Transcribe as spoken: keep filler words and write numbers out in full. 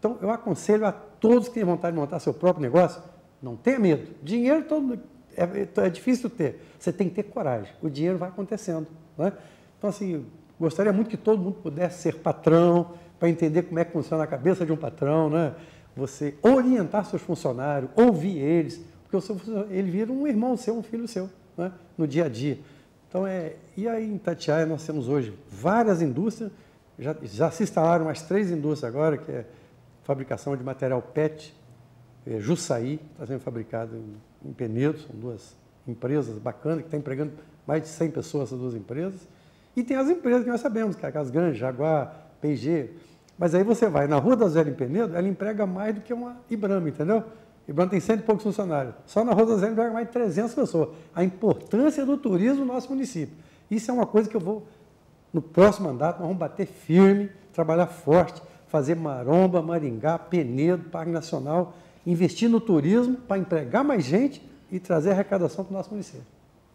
Então, eu aconselho a todos que têm vontade de montar seu próprio negócio, não tenha medo. Dinheiro todo, é, é difícil ter, você tem que ter coragem. O dinheiro vai acontecendo. Né? Então, assim, gostaria muito que todo mundo pudesse ser patrão, para entender como é que funciona a cabeça de um patrão, né? Você orientar seus funcionários, ouvir eles, porque o seu, ele vira um irmão seu, um filho seu, né? No dia a dia. Então, é, e aí em Itatiaia nós temos hoje várias indústrias, já, já se instalaram mais três indústrias agora, que é fabricação de material P E T, é, Jussaí, está sendo fabricado em, em Penedo, são duas empresas bacanas, que estão empregando mais de cem pessoas, essas duas empresas. E tem as empresas que nós sabemos, que é a Casgrange, Jaguar, P e G. Mas aí você vai na Rua das Velhas em Penedo, ela emprega mais do que uma Ibrama, entendeu? Ibrama tem cento e poucos funcionários. Só na Rua das Velhas emprega mais de trezentas pessoas. A importância do turismo no nosso município. Isso é uma coisa que eu vou, no próximo mandato, nós vamos bater firme, trabalhar forte, fazer Maromba, Maringá, Penedo, Parque Nacional, investir no turismo para empregar mais gente e trazer arrecadação para o nosso município.